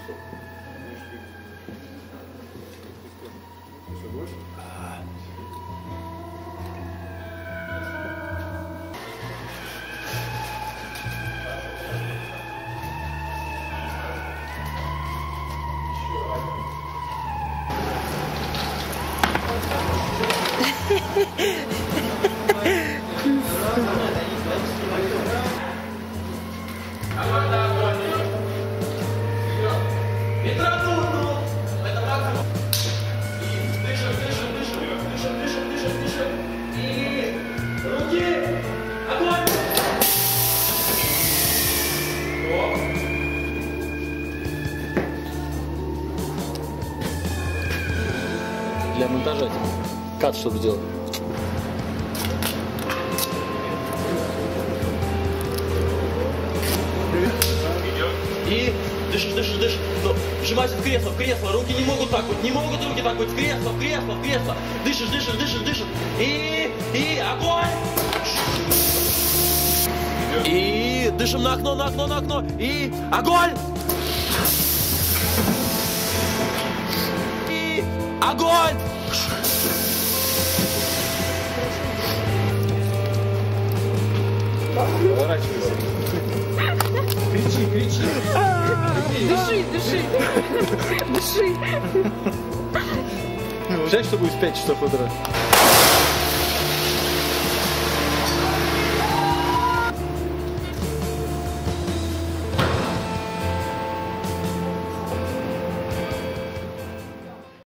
Для монтажа кат, чтобы сделать. И дышишь, дышишь, дышишь. Но вжимайся в кресло. Руки не могут так быть, не могут руки так быть. В кресло. Дышишь, дышишь, дышишь, дышишь. И огонь! И дышим на окно. И огонь! И огонь! Поворачивайся. Кричи. Дыши. Жаль, что будет в 5 часов утра.